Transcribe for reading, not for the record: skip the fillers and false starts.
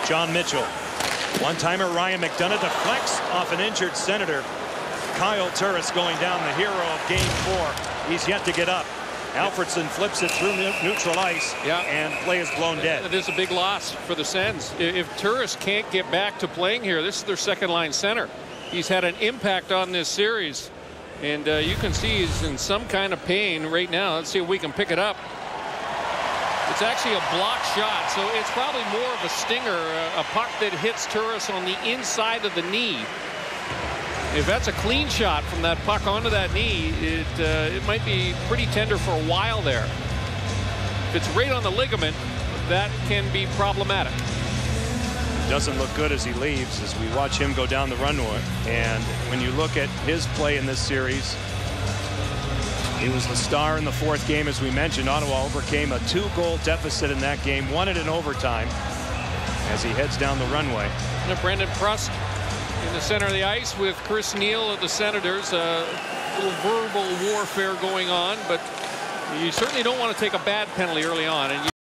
John Mitchell. One-timer Ryan McDonough deflects off an injured Senator. Kyle Turris going down, the hero of Game 4. He's yet to get up. Alfredsson flips it through neutral ice, and play is blown dead. It is a big loss for the Sens. If Turris can't get back to playing here, this is their second-line center. He's had an impact on this series, and you can see he's in some kind of pain right now. Let's see if we can pick it up. It's actually a block shot, so it's probably more of a stinger, a puck that hits Turris on the inside of the knee. If that's a clean shot from that puck onto that knee, it might be pretty tender for a while there. If it's right on the ligament, that can be problematic. Doesn't look good as he leaves, as we watch him go down the runway. And when you look at his play in this series, he was the star in the 4th game, as we mentioned. Ottawa overcame a 2-goal deficit in that game, won it in overtime as he heads down the runway. And Brendan Prust in the center of the ice with Chris Neal of the Senators. A little verbal warfare going on, but you certainly don't want to take a bad penalty early on. And